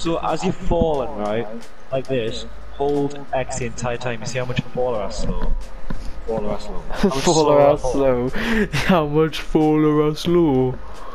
So as you're falling, right, like this, hold X the entire time. You see how much faller are slow? Faller are slow. How much Faller slower are are fall? slow. How much faller are slow?